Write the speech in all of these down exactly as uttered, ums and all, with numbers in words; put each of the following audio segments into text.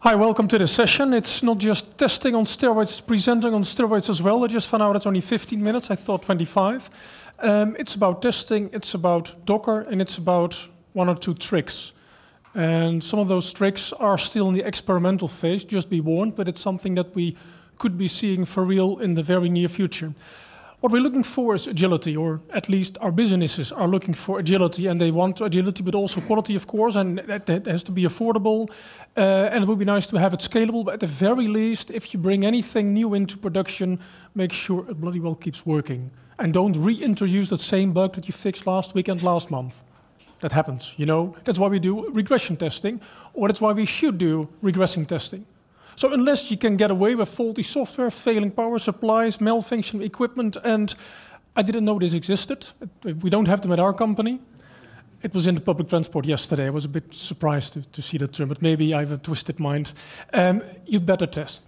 Hi, welcome to this session. It's not just testing on steroids, it's presenting on steroids as well. I just found out it's only fifteen minutes, I thought twenty-five. Um, it's about testing, it's about Docker, and it's about one or two tricks. And some of those tricks are still in the experimental phase, just be warned, but it's something that we could be seeing for real in the very near future. What we're looking for is agility, or at least our businesses are looking for agility, and they want agility, but also quality, of course, and that, that has to be affordable, uh, and it would be nice to have it scalable, but at the very least, if you bring anything new into production, make sure it bloody well keeps working. And don't reintroduce that same bug that you fixed last week and last month. That happens, you know. That's why we do regression testing, or that's why we should do regressing testing. So unless you can get away with faulty software, failing power supplies, malfunctioning equipment, and I didn't know this existed. We don't have them at our company. It was in the public transport yesterday. I was a bit surprised to, to see that term, but maybe I have a twisted mind. Um, you'd better test.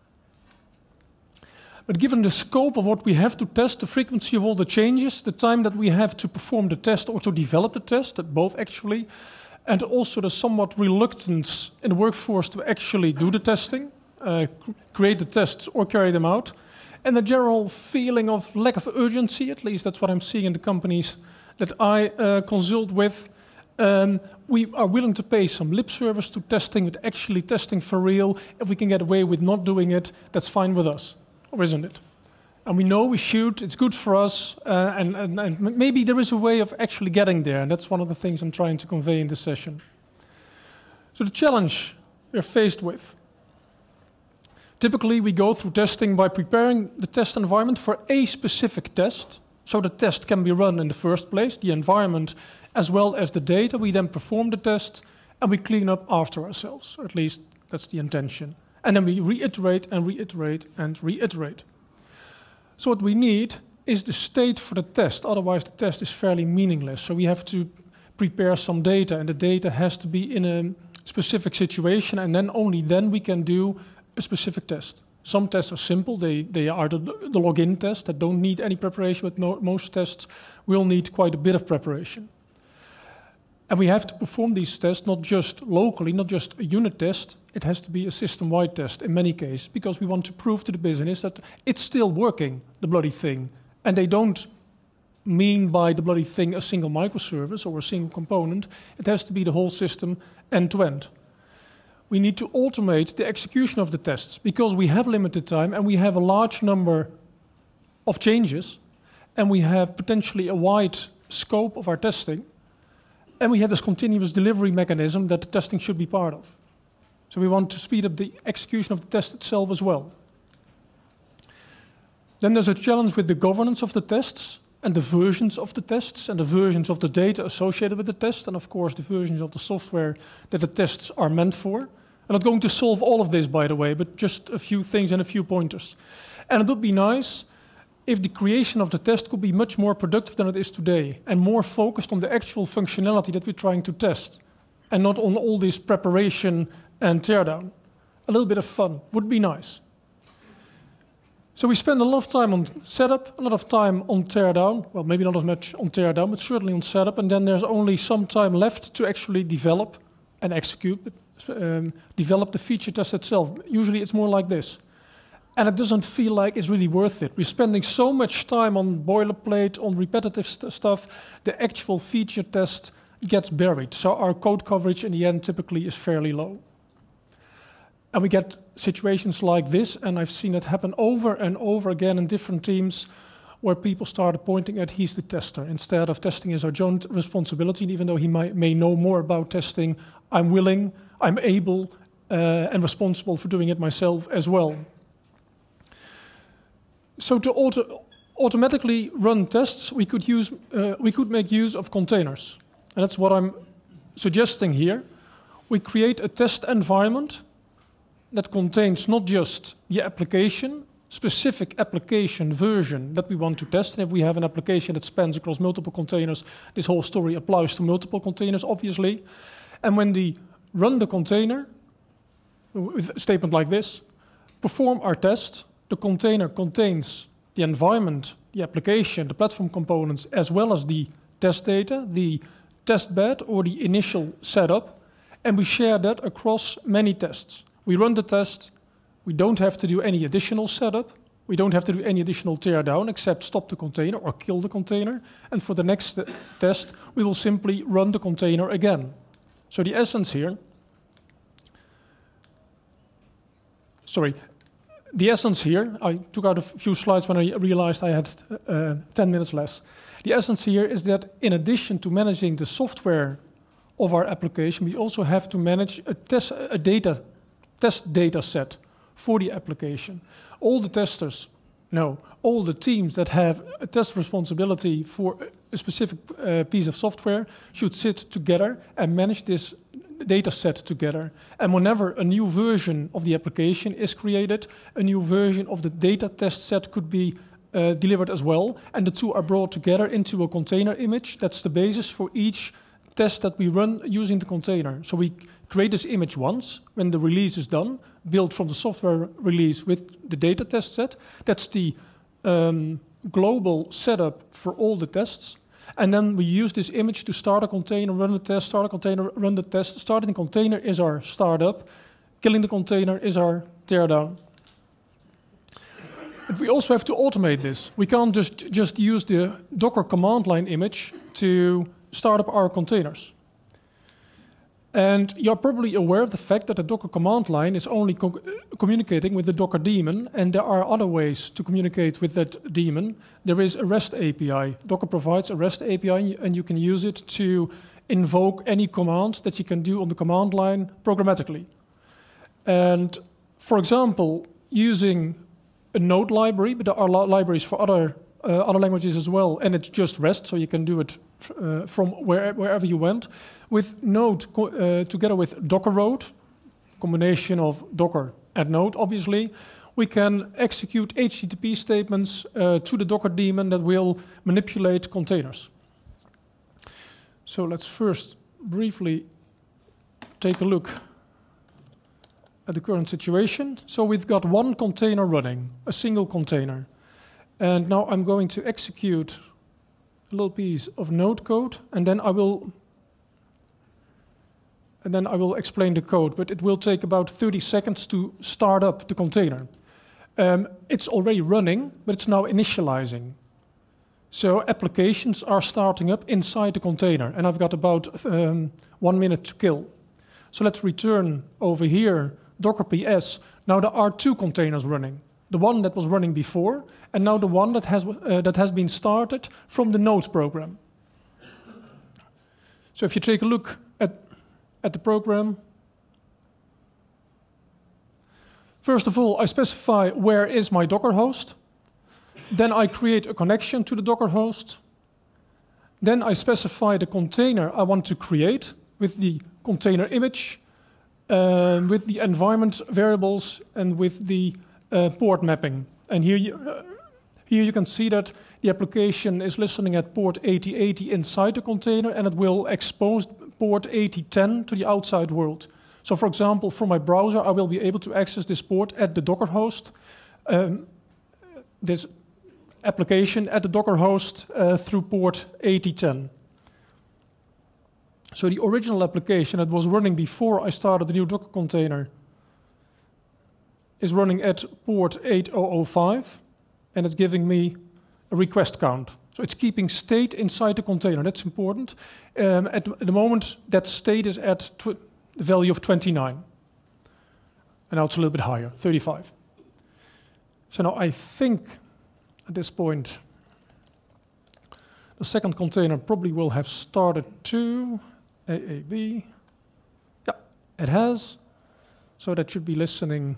But given the scope of what we have to test, the frequency of all the changes, the time that we have to perform the test or to develop the test, both actually, and also the somewhat reluctance in the workforce to actually do the testing, uh, create the tests or carry them out, and the general feeling of lack of urgency, at least that's what I'm seeing in the companies that I uh, consult with. Um, we are willing to pay some lip service to testing, but actually testing for real. If we can get away with not doing it, that's fine with us, or isn't it? And we know we should, it's good for us, uh, and, and, and maybe there is a way of actually getting there, and that's one of the things I'm trying to convey in this session. So the challenge we're faced with. Typically, we go through testing by preparing the test environment for a specific test, so the test can be run in the first place, the environment as well as the data. We then perform the test, and we clean up after ourselves, or at least that's the intention. And then we reiterate and reiterate and reiterate. So what we need is the state for the test, otherwise the test is fairly meaningless. So we have to prepare some data, and the data has to be in a specific situation, and then only then we can do a specific test. Some tests are simple, they, they are the, the login test that don't need any preparation, but no, most tests will need quite a bit of preparation. And we have to perform these tests not just locally, not just a unit test, it has to be a system-wide test in many cases, because we want to prove to the business that it's still working, the bloody thing. And they don't mean by the bloody thing a single microservice or a single component. It has to be the whole system end-to-end. We need to automate the execution of the tests, because we have limited time and we have a large number of changes, and we have potentially a wide scope of our testing. And we have this continuous delivery mechanism that the testing should be part of. So we want to speed up the execution of the test itself as well. Then there's a challenge with the governance of the tests, and the versions of the tests, and the versions of the data associated with the test, and of course the versions of the software that the tests are meant for. I'm not going to solve all of this, by the way, but just a few things and a few pointers. And it would be nice if the creation of the test could be much more productive than it is today, and more focused on the actual functionality that we're trying to test, and not on all this preparation and teardown. A little bit of fun would be nice. So we spend a lot of time on setup, a lot of time on teardown. Well, maybe not as much on teardown, but certainly on setup, and then there's only some time left to actually develop and execute, um, develop the feature test itself. Usually it's more like this. And it doesn't feel like it's really worth it. We're spending so much time on boilerplate, on repetitive st stuff, the actual feature test gets buried. So our code coverage in the end typically is fairly low. And we get situations like this, and I've seen it happen over and over again in different teams, where people started pointing at he's the tester, instead of testing is our joint responsibility. And even though he might, may know more about testing, I'm willing, I'm able, uh, and responsible for doing it myself as well. So to auto automatically run tests, we could, use, uh, we could make use of containers. And that's what I'm suggesting here. We create a test environment that contains not just the application, specific application version that we want to test. And if we have an application that spans across multiple containers, this whole story applies to multiple containers, obviously. And when we run the container, with a statement like this, perform our test, the container contains the environment, the application, the platform components, as well as the test data, the test bed or the initial setup, and we share that across many tests. We run the test. We don't have to do any additional setup. We don't have to do any additional teardown except stop the container or kill the container. And for the next test, we will simply run the container again. So the essence here, sorry, the essence here, I took out a few slides when I realized I had uh, ten minutes less. The essence here is that in addition to managing the software of our application, we also have to manage a test, a data, test data set for the application. All the testers, no, all the teams that have a test responsibility for a specific uh, piece of software should sit together and manage this data set together. And whenever a new version of the application is created, a new version of the data test set could be uh, delivered as well. And the two are brought together into a container image. That's the basis for each test that we run using the container. So we create this image once when the release is done, built from the software release with the data test set. That's the um, global setup for all the tests. And then we use this image to start a container, run the test, start a container, run the test. Starting the container is our startup. Killing the container is our teardown. But we also have to automate this. We can't just, just use the Docker command line image to start up our containers. And you're probably aware of the fact that the Docker command line is only co communicating with the Docker daemon, and there are other ways to communicate with that daemon. There is a REST A P I. Docker provides a REST A P I, and you can use it to invoke any command that you can do on the command line programmatically. And for example, using a Node library, but there are libraries for other uh, other languages as well, and it's just REST, so you can do it uh, from where, wherever you went. With Node, uh, together with Docker Road, combination of Docker and Node, obviously, we can execute H T T P statements uh, to the Docker daemon that will manipulate containers. So let's first briefly take a look at the current situation. So we've got one container running, a single container. And now I'm going to execute a little piece of Node code, and then I will and then I will explain the code, but it will take about thirty seconds to start up the container. Um, it's already running, but it's now initializing. So applications are starting up inside the container, and I've got about um, one minute to kill. So let's return over here, Docker P S. Now there are two containers running. The one that was running before, and now the one that has, uh, that has been started from the Node program. So if you take a look at at the program. First of all, I specify where is my Docker host. Then I create a connection to the Docker host. Then I specify the container I want to create with the container image, uh, with the environment variables, and with the uh, port mapping. And here you, uh, here you can see that the application is listening at port eighty eighty inside the container, and it will expose port eighty ten to the outside world. So for example, from my browser, I will be able to access this port at the Docker host, um, this application at the Docker host uh, through port eighty ten. So the original application that was running before I started the new Docker container is running at port eight thousand five, and it's giving me a request count. So it's keeping state inside the container. That's important. Um, at, at the moment, that state is at the value of twenty-nine. And now it's a little bit higher, thirty-five. So now I think at this point, the second container probably will have started too. A A B. Yeah, it has. So that should be listening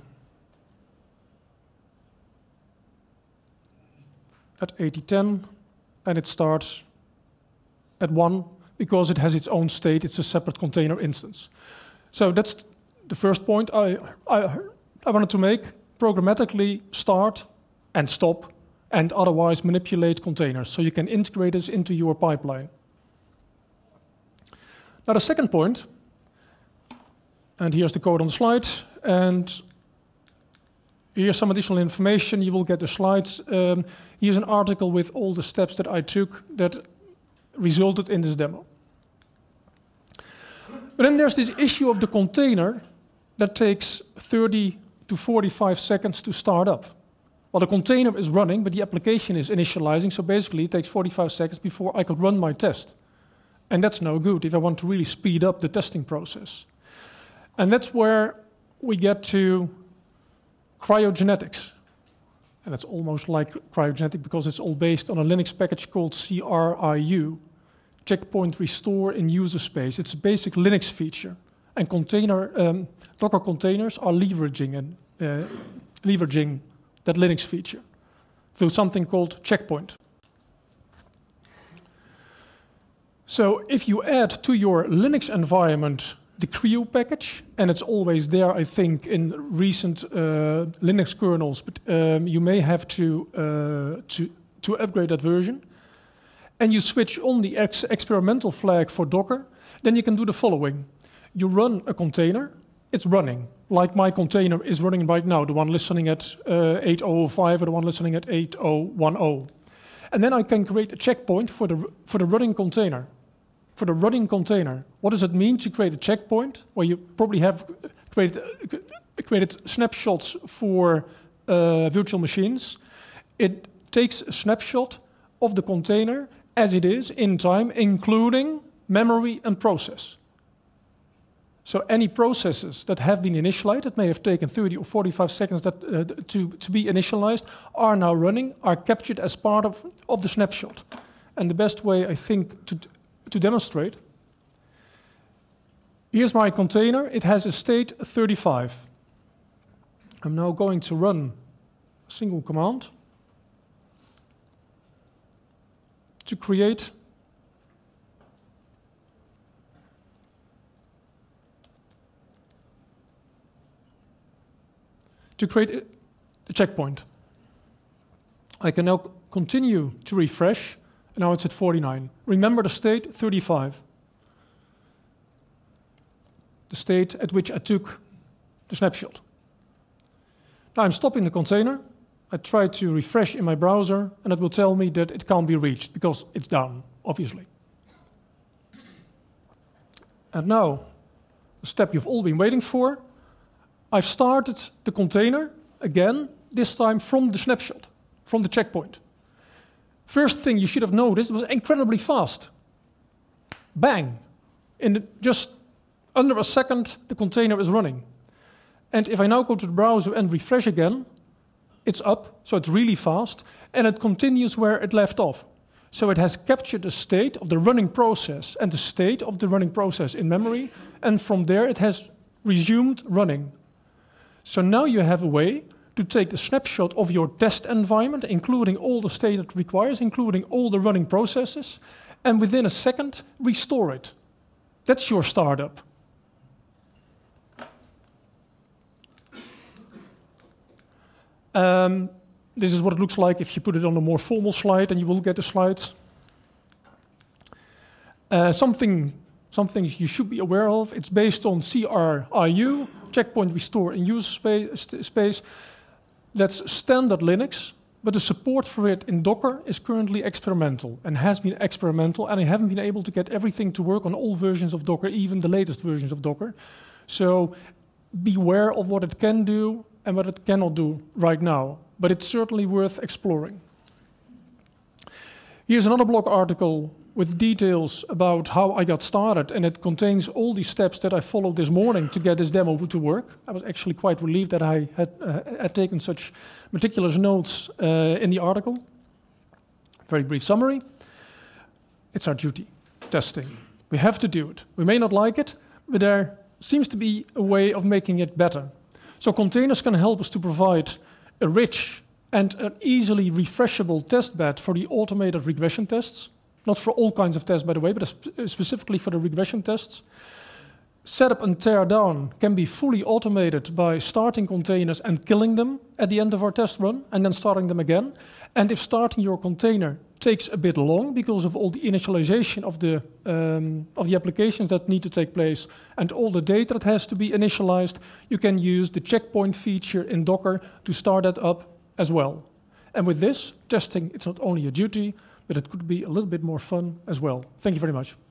at eighty ten. And it starts at one because it has its own state. It's a separate container instance. So that's the first point I, I, I wanted to make. Programmatically start and stop and otherwise manipulate containers. So you can integrate this into your pipeline. Now the second point, and here's the code on the slide, and here's some additional information. You will get the slides. Um, here's an article with all the steps that I took that resulted in this demo. But then there's this issue of the container that takes thirty to forty-five seconds to start up. Well, the container is running, but the application is initializing, so basically it takes forty-five seconds before I could run my test. And that's no good if I want to really speed up the testing process. And that's where we get to cryogenetics. And it's almost like cryogenetic because it's all based on a Linux package called C R I U, Checkpoint Restore in User Space. It's a basic Linux feature. And container, um, Docker containers are leveraging, and, uh, leveraging that Linux feature through something called Checkpoint. So if you add to your Linux environment the Creo package, and it's always there, I think, in recent uh, Linux kernels, but um, you may have to, uh, to, to upgrade that version, and you switch on the ex experimental flag for Docker, then you can do the following. You run a container, it's running, like my container is running right now, the one listening at uh, eight oh five or the one listening at eight oh ten. And then I can create a checkpoint for the, for the running container. For the running container. What does it mean to create a checkpoint? Well, you probably have created, created snapshots for uh, virtual machines. It takes a snapshot of the container as it is in time, including memory and process. So any processes that have been initialized, that may have taken thirty or forty-five seconds that, uh, to, to be initialized, are now running, are captured as part of, of the snapshot. And the best way, I think, to, to demonstrate, here's my container. It has a state thirty-five. I'm now going to run a single command to create to create a checkpoint. I can now continue to refresh, and now it's at forty-nine. Remember the state, thirty-five. The state at which I took the snapshot. Now I'm stopping the container. I try to refresh in my browser, and it will tell me that it can't be reached because it's down, obviously. And now, the step you've all been waiting for. I've started the container again, this time from the snapshot, from the checkpoint. First thing you should have noticed, it was incredibly fast. Bang! In just under a second, the container is running. And if I now go to the browser and refresh again, it's up, so it's really fast, and it continues where it left off. So it has captured the state of the running process and the state of the running process in memory, and from there it has resumed running. So now you have a way to take the snapshot of your test environment, including all the state it requires, including all the running processes, and within a second, restore it. That's your startup. Um, this is what it looks like if you put it on a more formal slide, and you will get the slides. Uh, something, some things you should be aware of. It's based on C R I U, Checkpoint Restore in User space, space. That's standard Linux, but the support for it in Docker is currently experimental and has been experimental, and I haven't been able to get everything to work on all versions of Docker, even the latest versions of Docker. So beware of what it can do and what it cannot do right now, but it's certainly worth exploring. Here's another blog article with details about how I got started, and it contains all the steps that I followed this morning to get this demo to work. I was actually quite relieved that I had, uh, had taken such meticulous notes uh, in the article. Very brief summary. It's our duty, testing. We have to do it. We may not like it, but there seems to be a way of making it better. So containers can help us to provide a rich and an easily refreshable test bed for the automated regression tests. Not for all kinds of tests, by the way, but specifically for the regression tests. Setup and tear down can be fully automated by starting containers and killing them at the end of our test run, and then starting them again. And if starting your container takes a bit long because of all the initialization of the, um, of the applications that need to take place and all the data that has to be initialized, you can use the checkpoint feature in Docker to start that up as well. And with this, testing, it's not only a duty, but it could be a little bit more fun as well. Thank you very much.